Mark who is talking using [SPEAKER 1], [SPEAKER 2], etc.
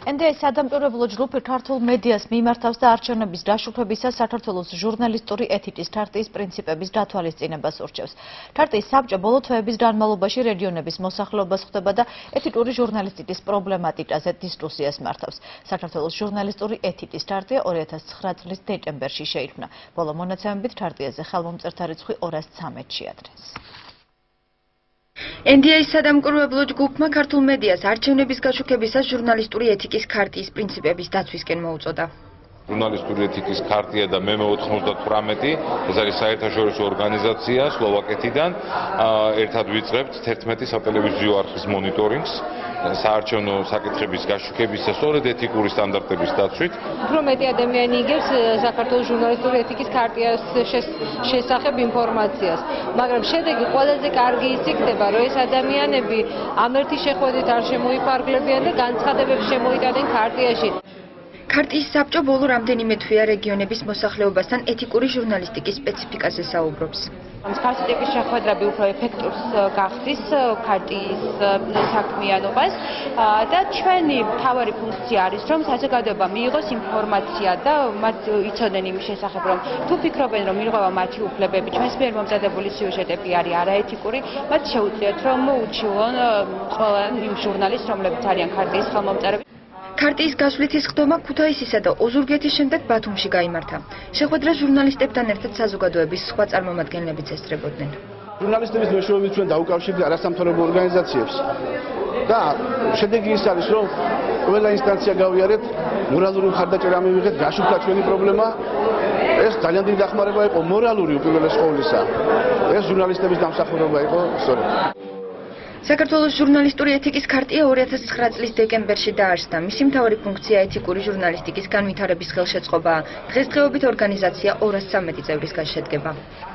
[SPEAKER 1] NDI სადამკვირვებლო ჯგუფი ქართულ მედიას მიმართავს და არჩევნების გაშუქებისას საქართველოს ჟურნალისტური ეთიკის ქარტიის პრინციპების დათვალისწინებას ურჩევს. ქარტიის საბჭო ბოლო თვეების განმავლობაში რეგიონების მოსახლეობას ხვდება და ეთიკური ჟურნალისტიკის პრობლემატიკაზე დისკუსიას მართავს. საქართველოს ჟურნალისტური ეთიკის ქარტია 2009 წლის დეკემბერში შეიქმნა. ბოლო მონაცემებით ქარტიაზე ხელმომწერთა რიცხვი 213-ში ადრეს.
[SPEAKER 2] NDI-ის სადამკვირვებლო ჯგუფმა ქართულ მედიას არჩევნების გაშუქებისას ჟურნალისტური ეთიკის ქარტიის პრინციპების დაცვისკენ მოუწოდა.
[SPEAKER 3] ჟურნალისტური ეთიკის ქარტია და მე-98 ეს არის საერთაშორისო ორგანიზაცია სლოვაკეთიდან. ერთად ვიწყებთ 11 სატელევიზიო არხის მონიტორინგს საარჩევნო საკითხების გაშუქებისას სწორედ ეთიკური სტანდარტების დაცვით.
[SPEAKER 4] უფრო მეტი ადამიანი იგებს საქართველოს ჟურნალისტური ეთიკის ქარტიას შესახებ ინფორმაციას, მაგრამ შედეგი ყველაზე კარგი ის იქნება, რომ ეს ადამიანები ამ ერთი შეხვედრით არ შემოიფარგლებიან და განცხადებებს შემოიტანენ ქარტიაში.
[SPEAKER 2] ქარტიის საბჭო ბოლო რამდენიმე თვეა რეგიონების მოსახლეობასთან ეთიკური ჟურნალისტიკის სპეციფიკაზე საუბრობს.
[SPEAKER 4] მსგავსი ტიპის შეხვედრები უფრო ეფექტურს გახდის ქარტიის საქმიანობას და ჩვენი მთავარი ფუნქცია არის, რომ საზოგადოება მიიღოს ინფორმაცია და მათ იცოდნენ იმის შესახებ, რომ თუ ფიქრობენ, რომ ირღვევა მათი უფლებები, ჩვენს მიერ მომზადებული სიუჟეტები არის არაეთიკური, მათ შეუძლიათ, რომ უჩივლონ ყველა იმ ჟურნალისტს, რომლებიც არიან ქარტიის ხელმომწერები. ქარტიის გასვლით ის ხდომა ქუთაისისა და ოზურგეთის შემდეგ ბათუმში გაიმართა. შეხვედრას ჟურნალისტებთან ერთად საზოგადოების სხვა წარმომადგენლებიც ესწრებოდნენ.
[SPEAKER 5] ჟურნალისტების მეშვეობით ჩვენ დაუკავშირდით არასამთავრობო ორგანიზაციებს და შედეგი ის არის, რომ ყველა ინსტანცია გავიარეთ, მორალური მხარდაჭერა მივიღეთ, გაშუქდა ჩვენი პრობლემა. ეს ძალიან დიდი დახმარება იყო მორალური უპირველეს ყოვლისა. ეს ჟურნალისტების დამსახურება იყო სწორედ.
[SPEAKER 2] საქართველოს ჟურნალისტური ეთიკის ქარტია 2009 წლის დეკემბერში დაარსდა. მისი მთავარი ფუნქცია ეთიკური ჟურნალისტიკის განვითარების ხელშეწყობაა. დღესდღეობით ორგანიზაცია 213 წევრისგან შედგება.